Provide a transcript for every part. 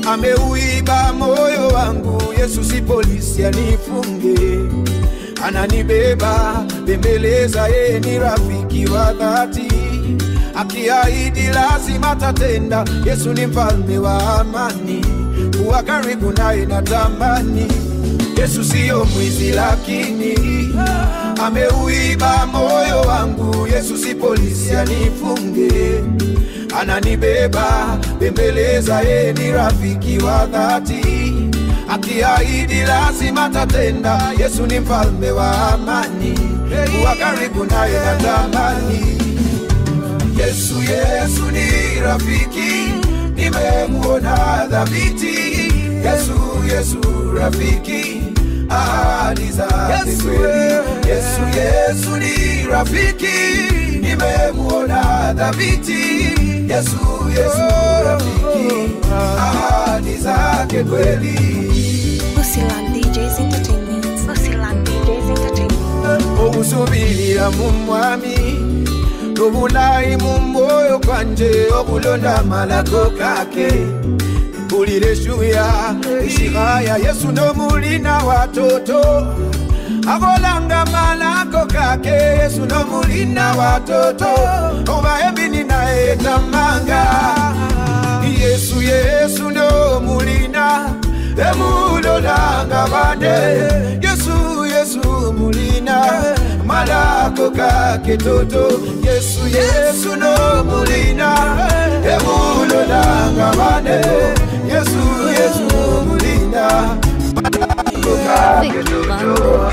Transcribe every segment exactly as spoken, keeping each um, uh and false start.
Ameuiba moyo wangu, Yesu si polisi anifunge. Ananibeba, bembeleza, yeye ni rafiki wa dhati. Akiahidi lazima tatenda, Yesu ni mfalme wa amani. Kuwa karibu naye natamani. Yesu siyo mwizi lakini ameuiba moyo wangu, Yesu si polisi anifunge. Ananibeba, bembeleza, yeye ni rafiki wa dhati. Akiahidi lazima tatenda, Yesu ni mfalme wa amani. Kuwa karibu naye natamani. Yesu, Yesu ni rafiki, nimemuona dhabiti. Yesu, Yesu rafiki, ahadi zake kweli. Yesu, Yesu ni rafiki, nimemuona dhabiti. Yesu, Yesu rafiki, ahadi zake kweli. Usiland D Js Entertainment. Usiland D Js Entertainment. Obusubira mumwami, obulayi mumwoyo kwanje, obulonda malako kake. Bulire shuya, ishigaya, Yesu no mulina watoto. Abolanga malako kake, Yesu no mulina watoto. Oba ebini na etamanga. Yesu, Yesu no mulina, emulolanga bande. Yesu, Yesu mulina, malako kake toto. Yesu, Yesu no mulina, emulolanga bande. Yesu, Yesu mulina, malako kake toto.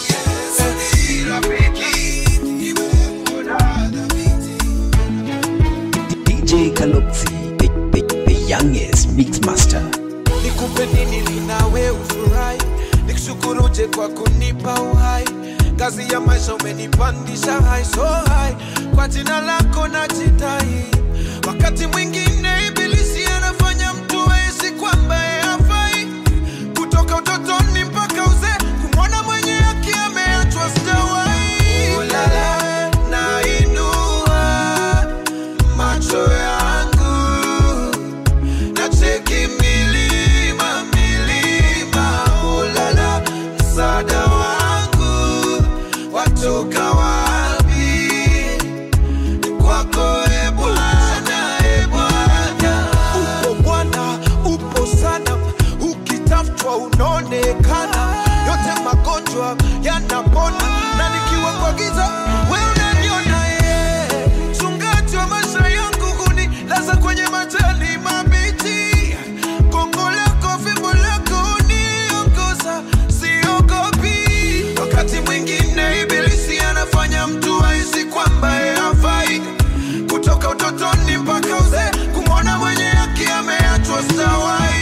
D J Kalopzi, the, the, the youngest mix master. Nikupe nini linawe ufurahi, nikushukuru kwa kunipa uhai. Kazi ya maisha umenipandisha high so high, kwa jina lako najitai. Wakati mwingine ibilisi anafanya mtu ahisi kwamba hafai. Kutoka utotoni mpaka uzee, kumwona mwenye haki ameachwa sijawahi. Ulala nainua macho yangu, nacheki milima milima. Ulala msaada wangu watoka wapi? Kwako e Bwana, e Bwana. Upo Bwana, upo sana, ukitafutwa unaonekana. Yote magonjwa yanapona, na nikiwa kwa giza wewe unaniona. Yeye mchungaji wa maisha yangu, hunilaza kwenye majani mabichi. Gongo lako, fimbo lako huniongoza, siogopi. Wakati mwingine ibilisi anafanya mtu ahisi kwamba hafai. Kutoka utotoni mpaka uzee, kumwona mwenye haki ameachwa sijawahi.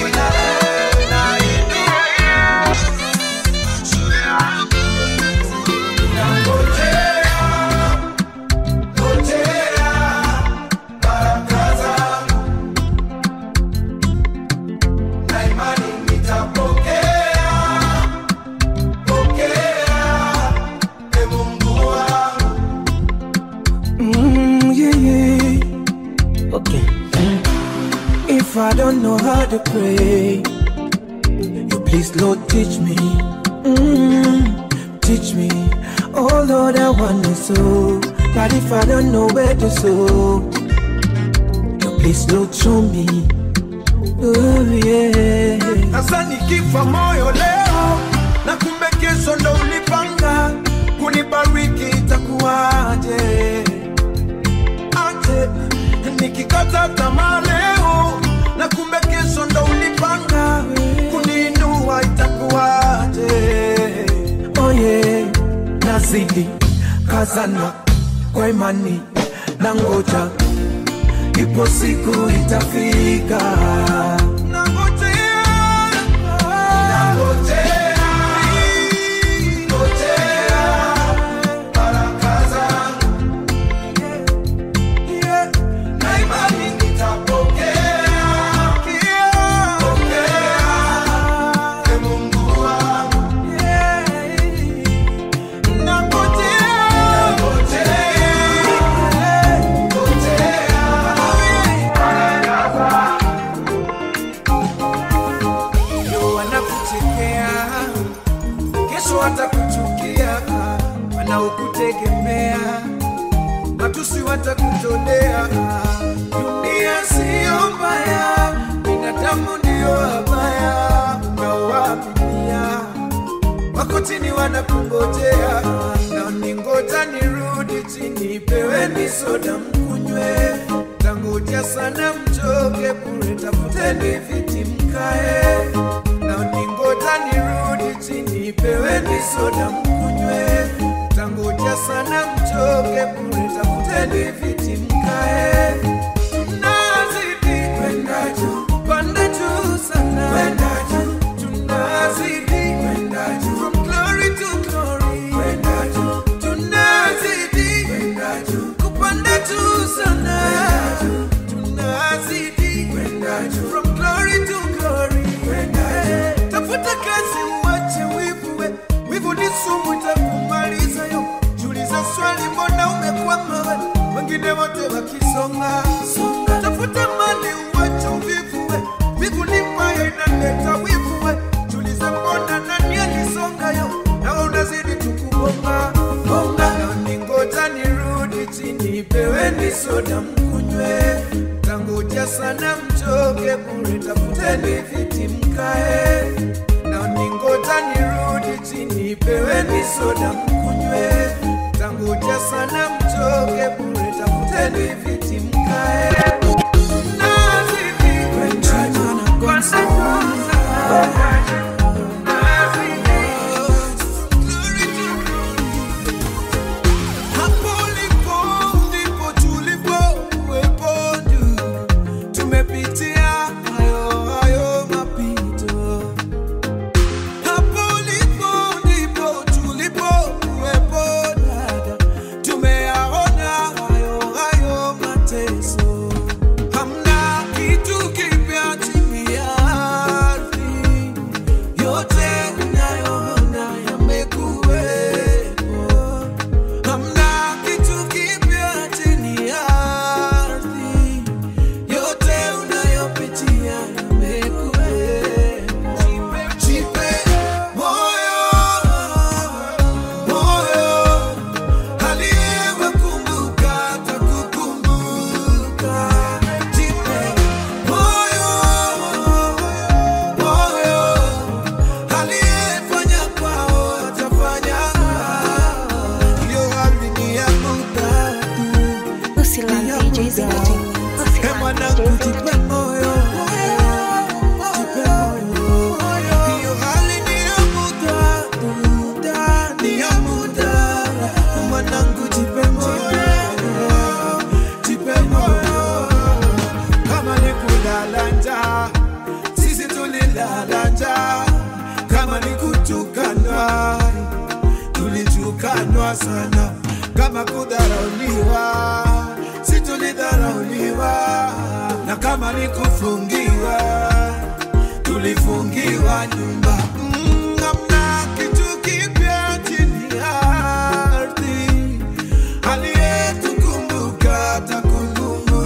If I don't know how to pray, you please Lord teach me, mm, teach me. Oh Lord, I want to sow, but if I don't know where to sow, you please Lord show me. Oh yeah. Sasa nikifa moyo leo, na kumbe kesho ndo ulipanga kunibariki, itakuwaje? Aje nikikata tamaa leo, na kumbe kesho ndo ulipanga kuniinua, itakuwaje? Oh yeah, nazidi kazana kwa imani na ngoja, ipo siku itafika. Nangojea, nangojea. hapa na kungojea, na ningoja nirudi chini pewe ni soda mkunywe. Tangoja sana mchoke bure, tafuteni viti mkae, na ningoja nirudi chini pewe ni soda mkunywe. Tangoja sana mchoke bure, tafuteni viti mkae. Tunazidi kwenda juu, kwenda juu sana, kwenda juu. Tunazidi kwenda juu, from glory to glory, kwenda juu. Tunazidi kwenda juu, kupanda juu sana, tunazidi kwenda juu, from glory to glory, kwenda juu. Tafuta kazi uache wivu, we wivu ni sumu itakumaliza yo. Jiulize swali, mbona umekwama we, wengine wote wakisonga songa. Tafuta mali uache uvivu, we wivu ni mbaya inaleta wivu, we jiulize mbona nani alisonga yo, na unazidi tukubonga bonga. Na ningoja nirudi chini pewe ni soda mkunywe. Tangoja sana mchoke bure, tafuteni viti mkae, na ningoja nirudi chini pewe ni soda mkunywe. Tangoja sana mchoke bure, tafuteni viti mkae. Nazidi kwenda juu, kwenda juu sana. Sana kama kudharauliwa, si tulidharauliwa, na kama ni kufungiwa, tulifungiwa nyumba. Mm, hamna kitu kipya chini ya ardhi, aliyetukumbuka atakumbuka.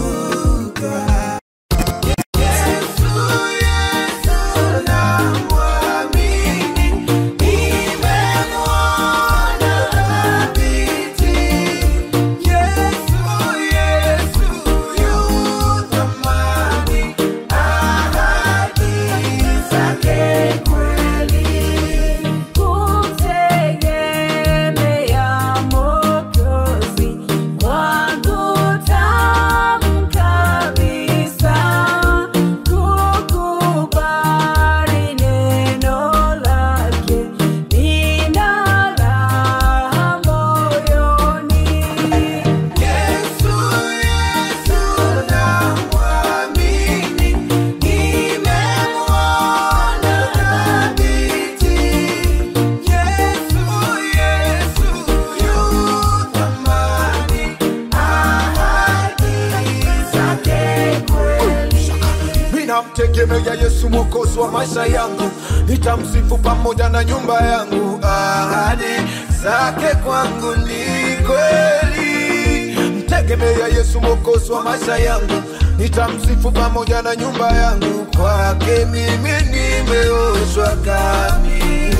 Mtegemea Yesu mwokozi wa maisha yangu, nitamsifu pamoja na nyumba yangu. Ahadi zake kwangu ni kweli. Mtegemea Yesu mwokozi wa maisha yangu, nitamsifu pamoja na nyumba yangu. Kwake mimi nimeoshwa kamili.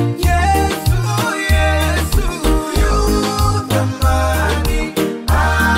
Ah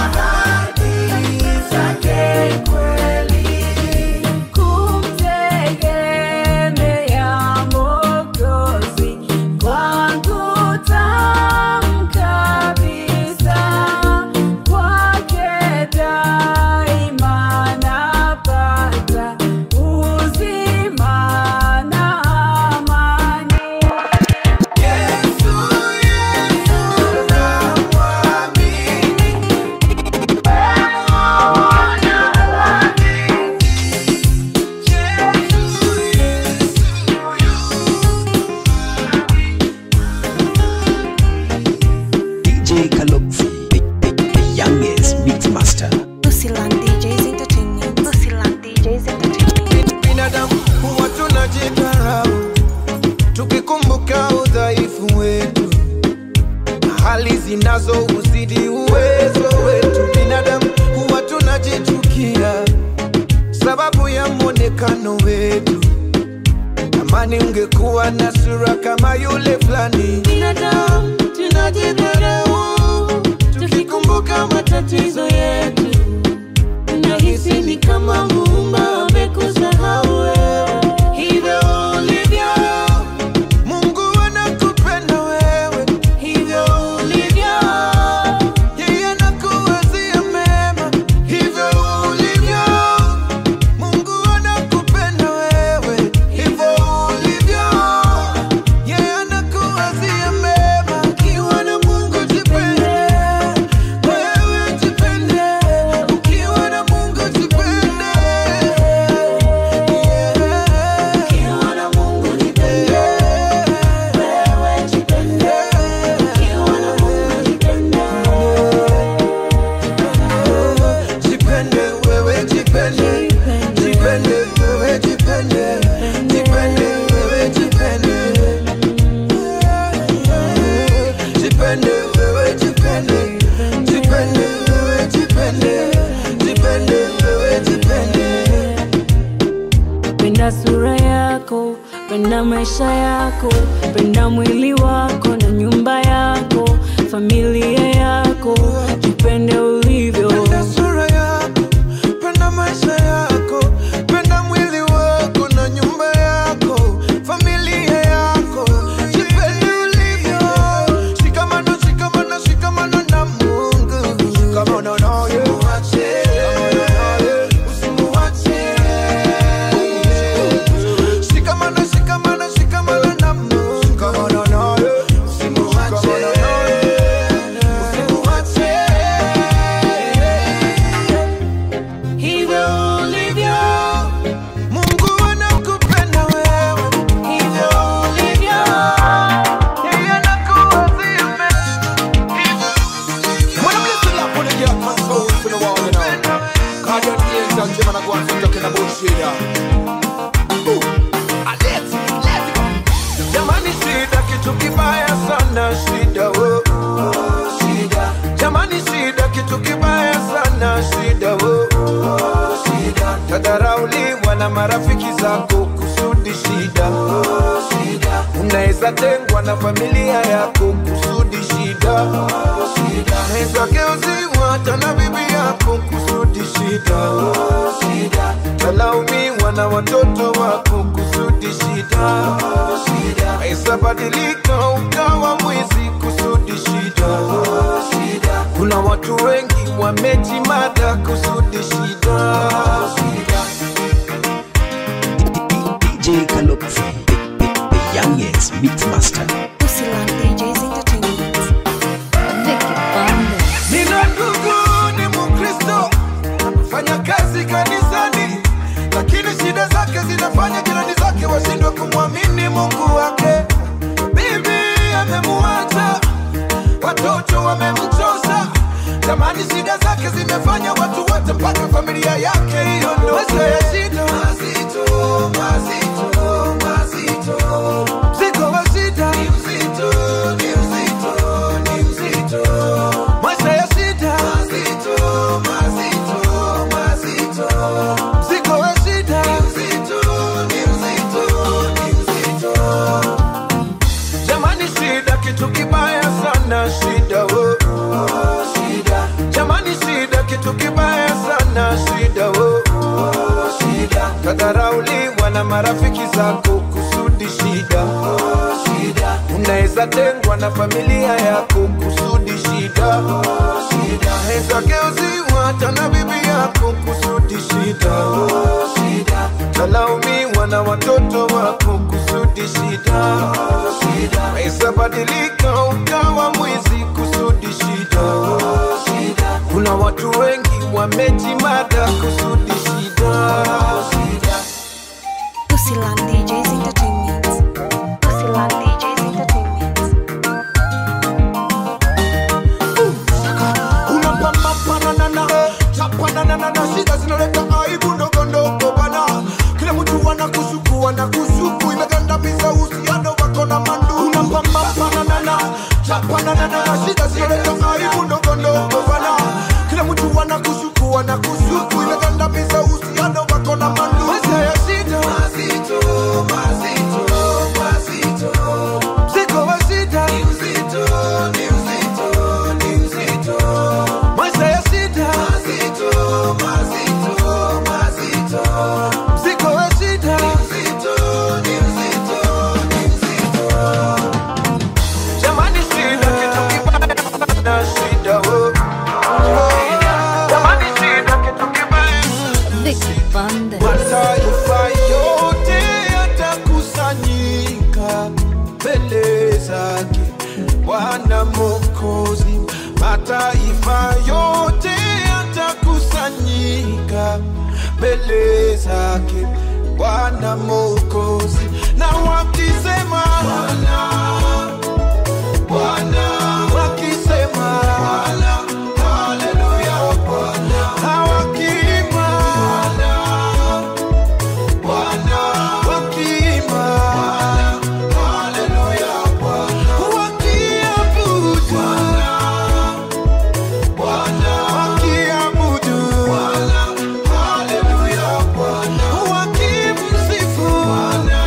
nazo uzidi uwezo wetu. Binadamu huwa tunajitukia sababu ya mwonekano wetu. Amani ungekuwa na sura kama yule fulani. Binadamu tunajidharau tukikumbuka matatizo yetu. Nahisi ni kama Muumba amekusahau wewe. Hivyo ulivyo, Mungu anakupenda wewe. Hivyo ulivyo, yeye anakuwazia mema. Hivyo ulivyo, Mungu anakupenda wewe. Hivyo ulivyo, yeye anakuwazia mema. Ukiwa na Mungu jipende, wewe jipende. Ukiwa na Mungu jipende, ukiwa na Mungu jipende, wewe jipende. Ukiwa na Mungu jipende, jipende wewe jipende, jipende wewe jipende, jipende wewe jipende, jipende wewe jipende, jipende wewe jipende, jipende wewe jipende. Penda sura yako, penda maisha yako, penda mwili wako na nyumba yako, familia yako, jipende ulivyo. Penda sura yako, penda maisha yako, penda mwili wako na nyumba yako, familia yako, jipende ulivyo. Shikamano, shikamano, shikamano na Mungu. Shikamano na yeye. Usimuache. Shikamano, shikamano, shikamano na Mungu. Shikamano na yeye. Usimuache. Usimuache. Hivyo ulivyo, Mungu anakupenda wewe. Hivyo ulivyo, yeye anakuwazia mema. Hivyo ulivyo. When I'm listening up, when I get my soul to the wall, you know. God, you're the angel, Jim, and I go and sit talking about shit, yeah. Ooh, ah, let's, let's go. Jamani shida kitu kibaya sana shida wo. Shida. Jamani shida kitu kibaya sana shida wo. Shida. Tadharauliwa na marafiki zako kusudi shida. Shida. Unaweza tengwa na familia yako kusudi shida. Shida. Unaweza geuziwa hata na bibi yako kusudi shida. Shida. Talaumiwa na watoto wako kusudi shida. Shida. Maisha badilika ukawa mwizi kusudi shida. Shida. Kuna watu wengi wamejimada kusudi shida. Shida. D J Kalopzi, the, the, the youngest mixmaster. Usiland D Js Entertainment. Vicky Banda. Nina ndugu ni Mkristo, anafanya kazi kanisani, lakini shida zake zinafanya jirani zake washindwe kumwamini Mungu wake. Bibi amemuacha, watoto wamemchosa, jamani shida zake zimefanya watu wote mpaka familia yake iondoke. Maisha ya shida mazito, mazito, mazito. Mzigo wa shida ni mzito, ni mzito, ni mzito. Maisha ya shida mazito, mazito, mazito. Mzigo wa shida ni mzito, ni mzito, ni mzito. Jamani shida kitu kibaya sana shida wo. Shida. Jamani shida kitu kibaya sana shida wo. Shida. Tadharauliwa na marafiki zako kusudi shida. Shida. Unaweza tengwa na familia yako kusudi shida. Shida. Unaweza geuziwa hata na bibi yako kusudi shida. Shida. Talaumiwa na watoto wako kusudi shida. Shida. Maisha badilika ukawa mwizi kusudi shida. Shida. Kuna watu wengi wamejimada kusudi shida. Shida. Usiland D Js Entertainment. Usiland D Js Entertainment. Unapambana na na, chapana na na na, shida zinaleta aibu ndogo ndogo bana. Kila mtu anakusuku, anakusuku, imegandamiza uhusiano wako na mandu. Unapambana na na, chapana na na, shida zinaleta aibu. mbele zake Bwana Mwokozi. Mataifa yote yatakusanyika mbele zake Bwana Mwokozi, na wakisema Bwana, Bwana, wakisema Bwana, haleluya Bwana, hawakiima Bwana, Bwana, wakiima Bwana, haleluya Bwana, wakiabudu Bwana, Bwana, wakiabudu Bwana, haleluya Bwana, wakimsifu Bwana,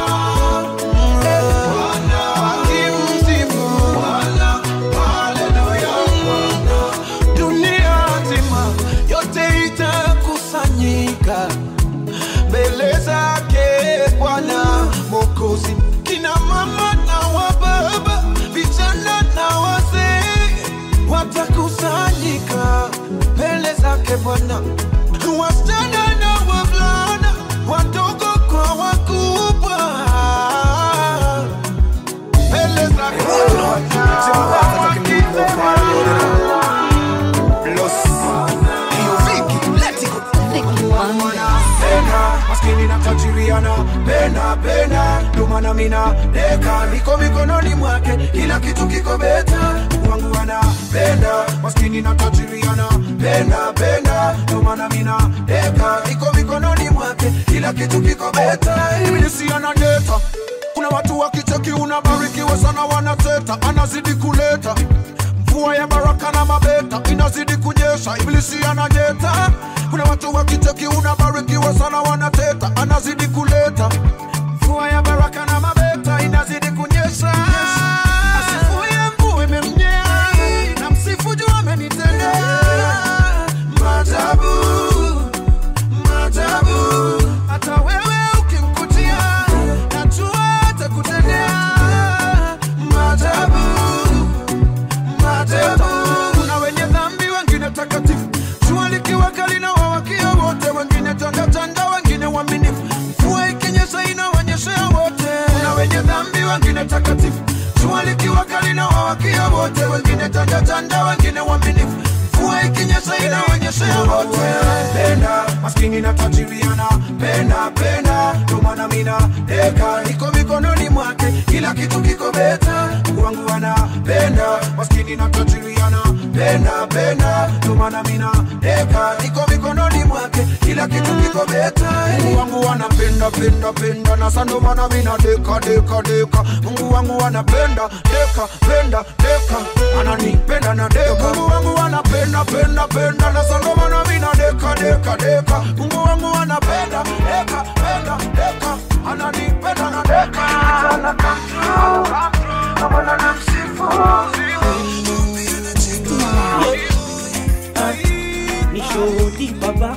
Bwana, wakimsifu Bwana, haleluya Bwana. Dunia nzima yote itakusanyika mbele zake Bwana Mwokozi. Kina mama na wababa, vijana na wazee watakusanyika mbele zake Bwana. Wasichana na wavulana, wadogo kwa wakubwa, mbele zake Bwana. Maskini na tajiriana, pena pena, dumana mina deka, niko mikononi mwake, kila kitu kiko beta. Wangu anapenda, maskini na tajiriana, pena pena, dumana mina deka, niko mikononi mwake, kila kitu kiko beta. Ibilisi anadeta, kuna watu wakicheki unabarikiwa sana wanateta, anazidi kuleta mvua ya baraka na mabeta, inazidi kunyesha. Ibilisi anajeta, kuna watu wakicheki unabarikiwa sana wanateta, anazidi kuleta mvua ya baraka na mabeta, inazidi kunyesha. Asifuye mvua imemnyea, na msifu juu amenitendea maajabu, maajabu. Hata wewe ukimkutia, najua atakutendea maajabu, maajabu. Kuna wenye dhambi, wengine takatifu, jua likiwa kali na wawakia wote, wengine tanda tanda, wengine waaminifu, mvua ikinyesha inawanyeshea wote. Kuna wenye dhambi, wengine takatifu, jua likiwa kali na wawakia wote, wengine tanda tanda, wengine waaminifu, mvua ikinyesha inawanyeshea wote. Penda, maskini na tajiriana, penda penda, dumana mina deka, niko mikononi mwake, kila kitu kiko beta. Wangu anapenda, maskini na tajiriana, penda penda, dumana mina deka, niko mikononi mwake, kila kitu kiko beta. Mungu wangu anapenda penda penda, na sando mana mina deka deka deka. Mungu wangu anapenda deka penda deka, ananipenda na deka. Mungu wangu anapenda penda penda, na sando mana mina deka deka deka. Mungu wangu anapenda deka penda deka, ananipenda na deka. Anakam amana namsifu Nishodi baba.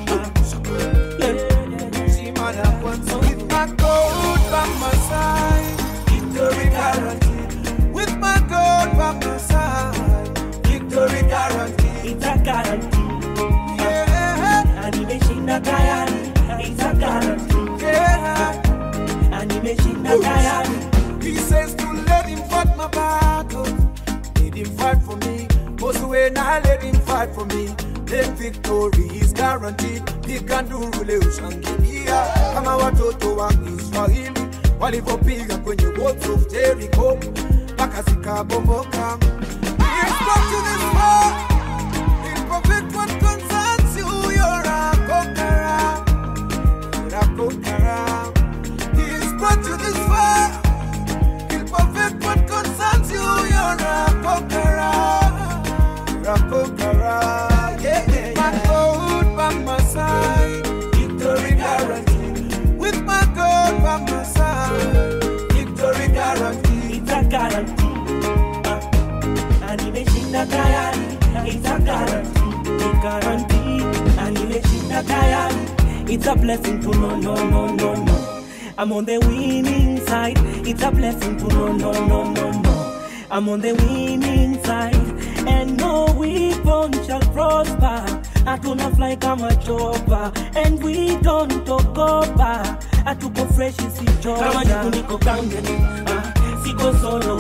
With my God by my side, victory guaranteed. With my God by my side, victory guaranteed. It's a guarantee. Yeah, Animeshinda tayari. It's a guarantee. yeah. Animeshinda tayari. He says to let him fight my battle, let him fight for me. Most when I let him fight for me, the victory is guaranteed. He can do rule ushangilia kama watoto wa Israeli walipopiga kwenye walls of Jericho mpaka zikabomoka. He is brought to this far, he'll perfect what concerns you. You're a conqueror, you're a conqueror. He is brought to this far, he'll perfect what concerns you. You're a conqueror, you're a conqueror. Yeah, yeah, yeah. My God by my side, victory guaranteed. With my God by my side, victory guaranteed. It's a guarantee. Uh, Animeshinda tayari. It's a guarantee. It's a guarantee. Animeshinda tayari. It's a blessing to know, no, no, no, no. I'm on the winning side. It's a blessing to know, no, no, no, no. I'm on the winning side. And no weapon shall prosper. Hatuna fly kama chopa. And we don't talk over. Hatuko fresh isi chopa. Kama juku niko kangeni. Siko solo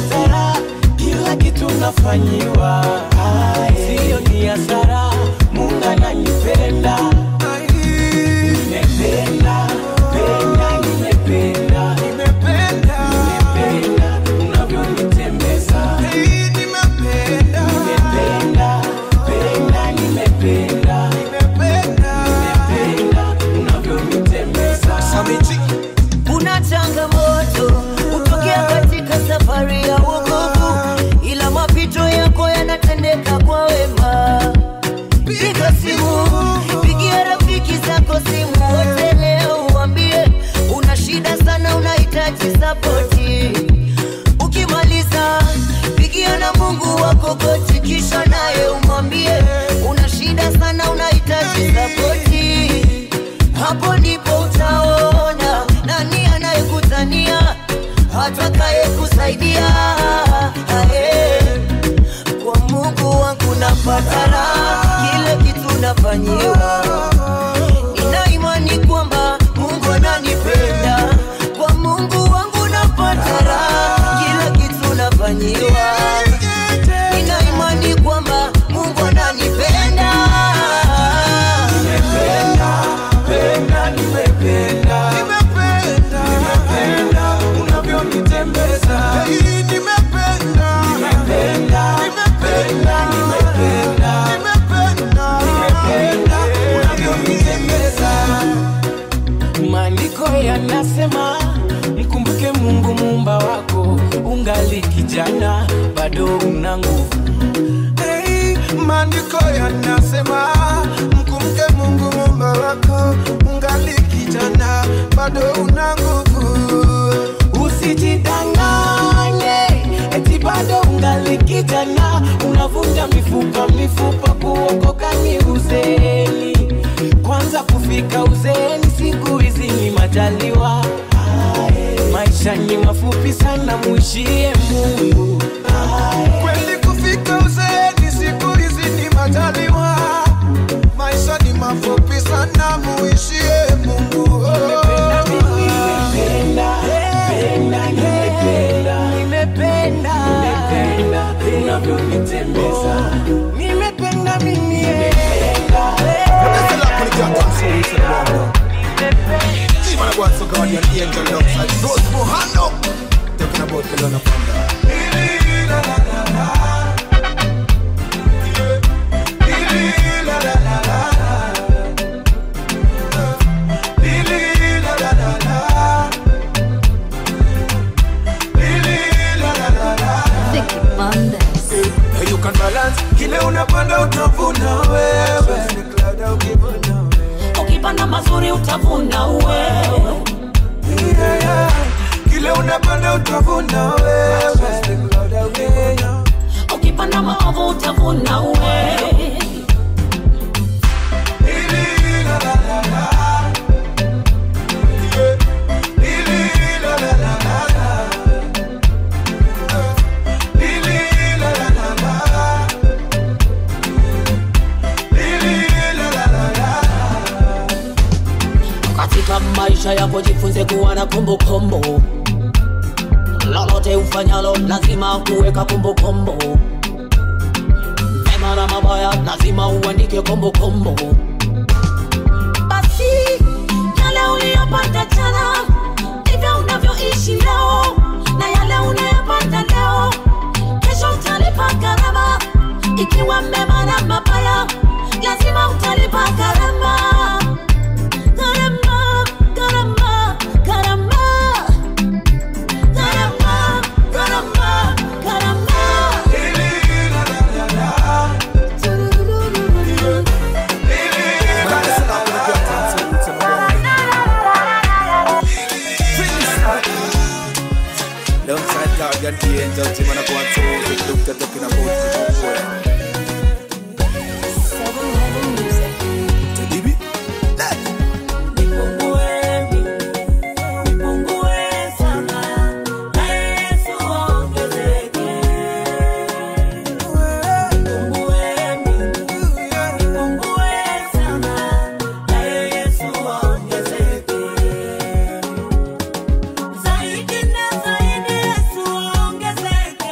unapata kila kitu nafanyiwa. Sio ni hasara, Mungu ananipenda. Nimependa, penda, nimependa, nimependa, nimependa unavyonitembeza. Nimependa, nimependa, penda, nimependa, nimependa, nimependa unavyonitembeza. Samiji, una changamoto utokea katika safari ya wokovu, ila mapito yako yanatendeka kwa wema. Piga simu, pigia rafiki zako simu wote leo uambie una shida sana, unahitaji sapoti. Ukimaliza pigia na Mungu wako goti, kisha naye umwambie una shida sana, unahitaji sapoti. Hapo ndipo utaona nani anayekutania, atakaye kusaidia. Kwa Mungu wangu napata raha, kile kitu nafanyiwa. Nina imani kwamba Mungu ananipenda. Kwa Mungu wangu napata raha, kile kitu nafanyiwa. Nina imani kwamba Mungu ananipenda. nimependa, penda, nimependa, nimependa, nimependa unavyonitembeza. Nimependa, nimependa, nimependa, nimependa, nimependa, nimependa unavyonitembeza. Maandiko yanasema mkumbuke Mungu muumba wako, ungali kijana bado una nguvu. Hey, maandiko yanasema mkumbuke Mungu muumba wako, ungali kijana bado una nguvu. Usijidanganye eti bado ungali kijana, unavunja mifupa mifupa, kuokoka ni uzeeni. Kwanza kufika uzeeni siku hizi ni majaliwa. Maisha ni mafupi sana, muishie Mungu. Kweli kufika uzeeni siku hizi ni majaliwa. Maisha ni mafupi sana, muishie Mungu. Nimependa mimi, nimependa, penda, nimependa, nimependa, nimependa unavyonitembeza. Nimependa mimi, nimependa. Even I want to guard your angel alongside those who hand up. Talking about the Lord of Thunder. La la la la. La la la la. La la la la. La la la la. Vicky Mondays. Hey, you can balance. Kile unapanda utavuna wewe. Ukipanda mazuri utavuna wewe. Yeah, yeah. Kile unapanda utavuna wewe. Ukipanda maovu utavuna wewe. La la la la. La la la la. La la la la. Katika maisha yako jifunze kuwa na kumbukumbu. Lolote ufanyalo lazima kuweka kumbukumbu. Mema na mabaya lazima uandike kumbukumbu. Basi yale uliyopata jana ndivyo unavyoishi leo, na yale unayopata leo kesho utalipa gharama. Ikiwa mema na mabaya lazima utalipa gharama. Gharama, gharama, gharama. Gharama, gharama, gharama. Alongside Guardian Angel, Tim and I go on to the doctor talking about the Seven Heaven Music. Tedibi, that. Zaidi na zaidi Yesu ongezeke.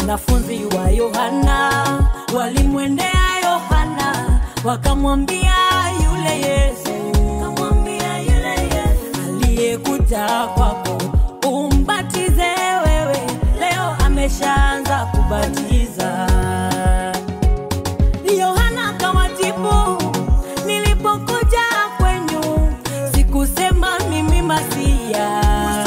Wanafunzi wa Yohana walimwendea Yohana wakamwambia yule Yesu, kamwambia yule Yesu aliyekuja kwako umbatize wewe, leo ameshaanza kubatiza. Yohana akawajibu, nilipokuja kwenyu sikusema mimi Masia,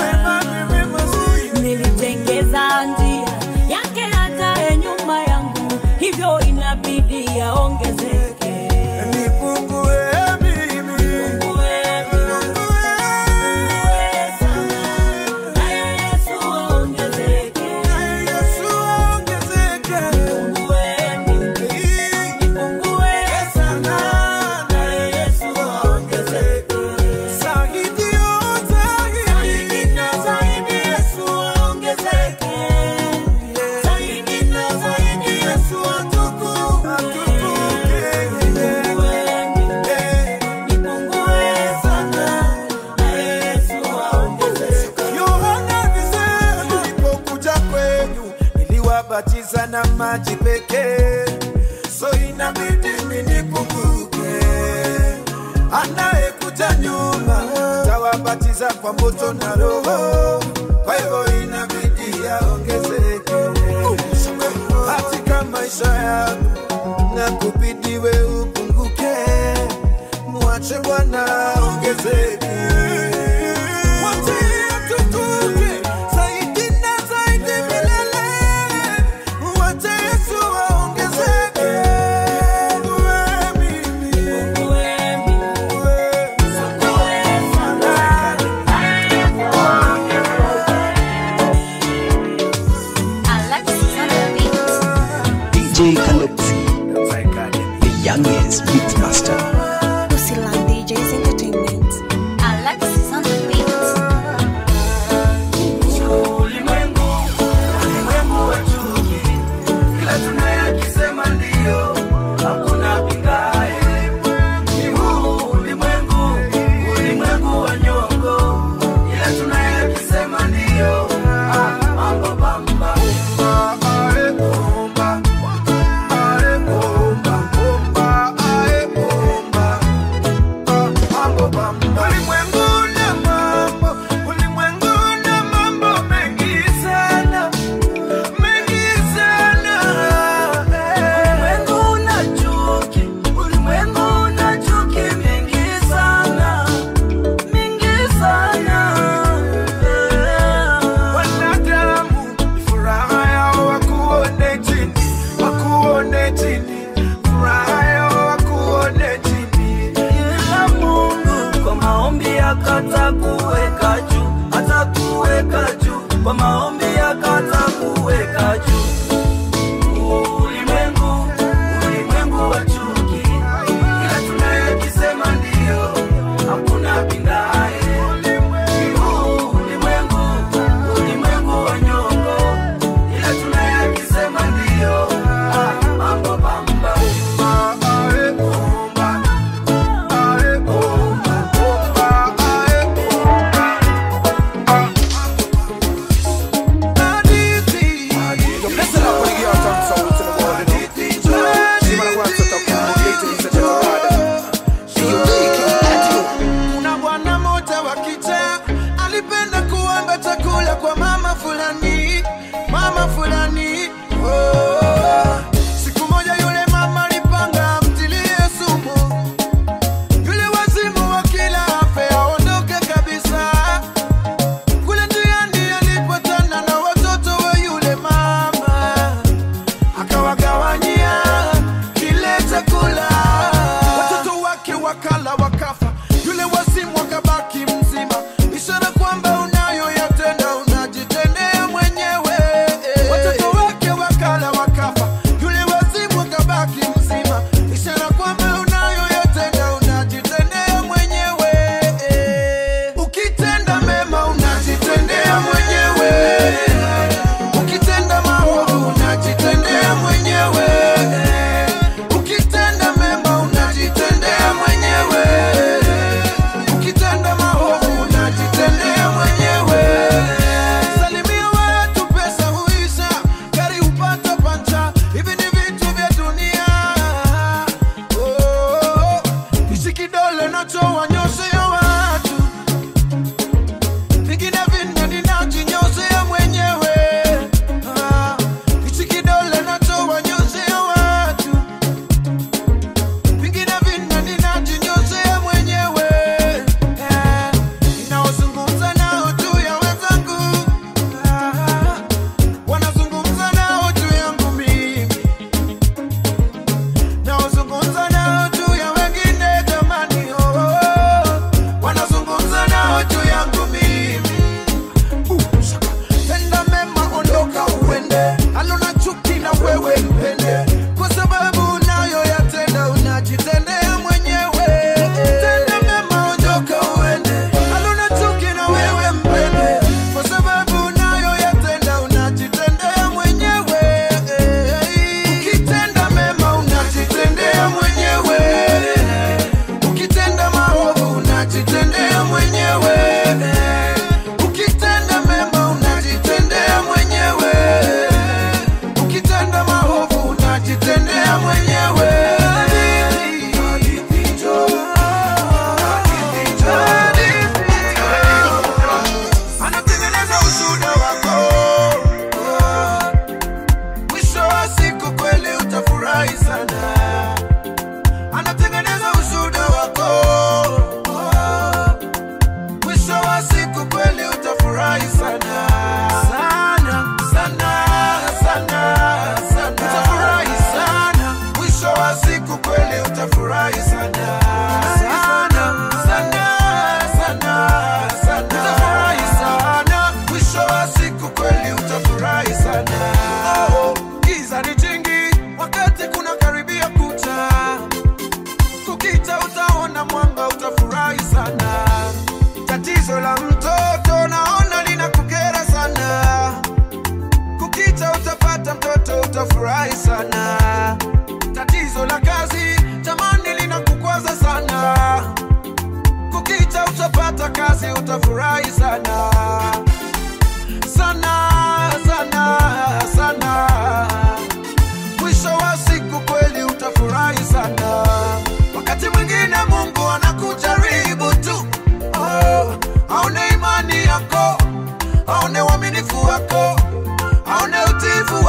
nilitengeza njia yake hata nyuma yangu, hivyo inabidi yaongezeke. Nipungue mimi, nipungue sana, naye Yesu aongezeke, naye Yesu aongezeke. Nipungue mimi, nipungue sana, naye Yesu aongezeke. Zaidi yote, zaidi na zaidi Yesu aongezeke, zaidi na zaidi Yesu atukuke, atukuke. Batiza na maji pekee, so inabidi mimi nipunguke. Anayekuja nyuma tawabatiza kwa moto na Roho, kwa hivyo inabidi yaongezeke katika maisha yako, na kubidi we upunguke. Mwache Bwana aongezeke. D J Kalopsi, the youngest mixmaster. Lucyland D Js Entertainment. Alexis on the beat. Ulimwengu, ulimwengu wa chuki, kila tunayakisema ndio, hakuna pingaye. Ni huu ulimwengu, ulimwengu wa nyongo, kila tunayakisema ndio, mambo bamba. Atakuweka juu, atakuweka juu, kwa maombi yakata kuweka juu. Ulimwengu, ulimwengu wa chuki, kila tunayakisema ndio, hakuna pingaye. Ulimwengu, ulimwengu wa nyongo, kila tunayakisema ndio, mambo bamba.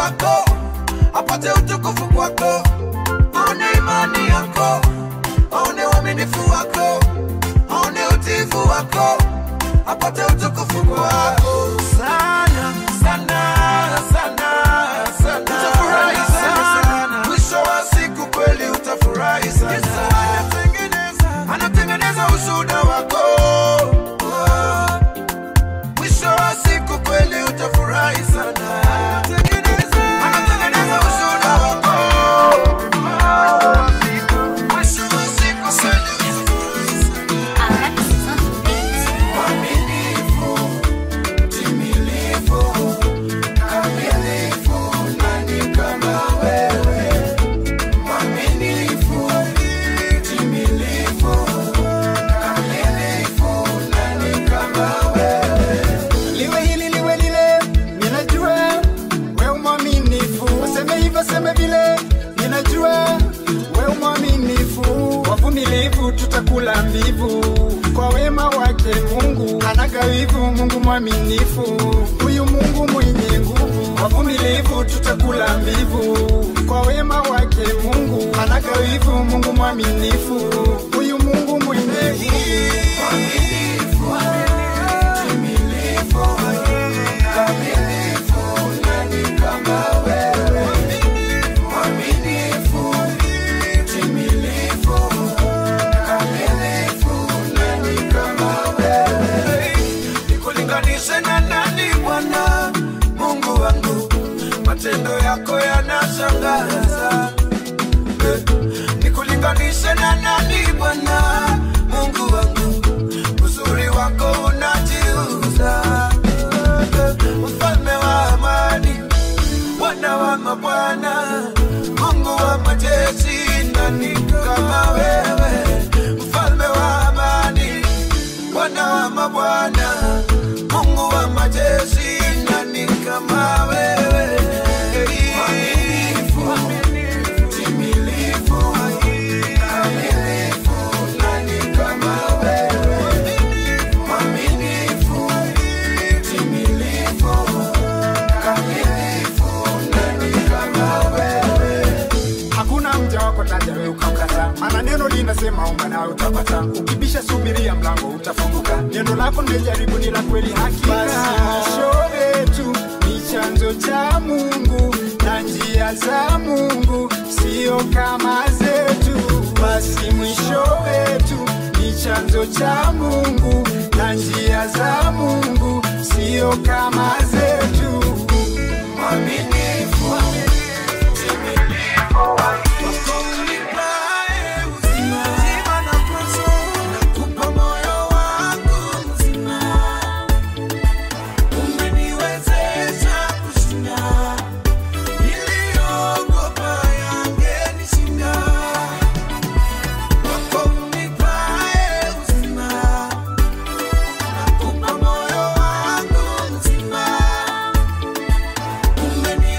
wako, apate utukufu kwako. Aone imani yako, aone uaminifu wako, aone utiifu wako, apate utukufu kwako. Sana, sana, sana, sana. Utafurahi sana, mwisho wa siku kweli utafurahi sana. Yesu anatengeneza, anatengeneza ushuhuda wako. Mwisho wa siku kweli utafurahi sana. Anatengeneza, anatengeneza ushuhuda wako. Mwisho wa siku kweli utafurahi sana. Mwaminifu, timilifu, kamilifu, nani kama wewe? Mwaminifu, timilifu, kamilifu, nani kama wewe? Liwe hili liwe lile, ninajua wewe mwaminifu. Waseme hivyo seme vile, ninajua wewe mwaminifu. Wavumilivu tutakula mbivu, kwa wema wake Mungu anagawivu. Mungu mwaminifu, huyu Mungu mwenye nguvu. Wavumilivu tutakula mbivu, kwa wema wake Mungu anagawivu. Mungu mwaminifu, huyu Mungu mwenye nguvu. Mwaminifu, timilifu, kamilifu, nani kama wewe? Mwaminifu, timilifu, kamilifu, nani kama wewe? Nikulinganishe na nani Bwana Mungu wangu? Matendo yako yanashangaza. Nikulinganishe na nani Bwana Mungu wangu? Uzuri wako unajiuza. Mfalme wa amani, Bwana wa mabwana, Mungu wa majeshi, nani kama wewe? Mfalme wa amani, Bwana wa mabwana, Mungu wa majeshi, nani kama wewe? Mwaminifu, timilifu, kamilifu, nani kama wewe? Mwaminifu, timilifu, kamilifu, nani kama wewe? Hakuna mja wako taja wewe ukamkata, maana neno linasema omba nawe utapata. Ukibisha subiria mlango utafunguka. Neno lako nimejaribu ni la kweli hakika. Basi mwisho wetu ni chanzo cha Mungu, na njia za Mungu sio kama zetu. Basi mwisho wetu ni chanzo cha Mungu, na njia za Mungu sio kama zetu. Mwaminifu, Umeni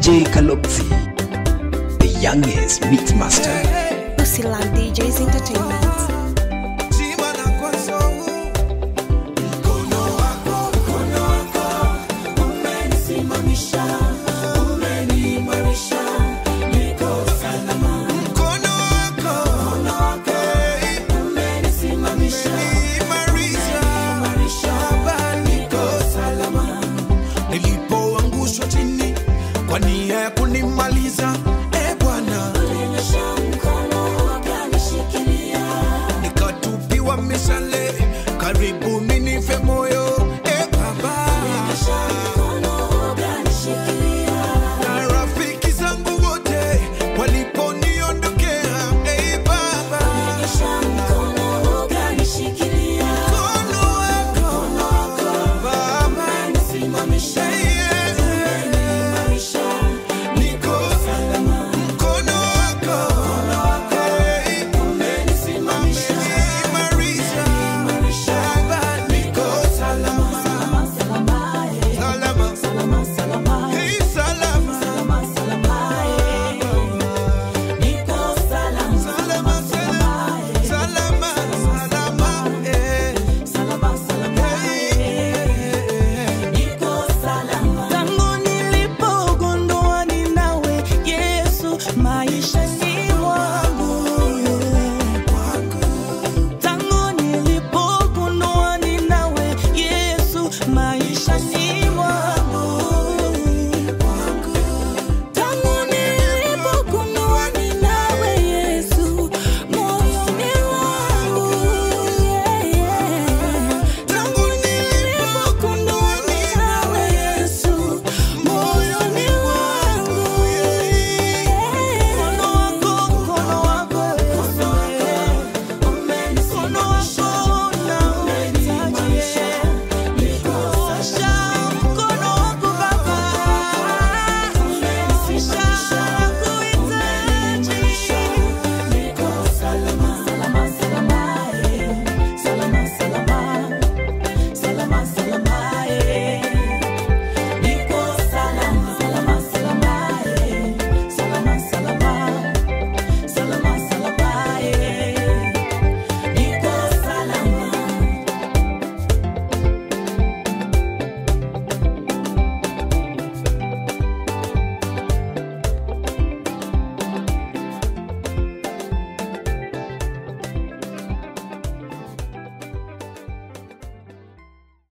J Kalopzi, the youngest mix master. Lucyland D Js Entertainment. Kunimaliza e Bwana, nikatupiwa mishale karibu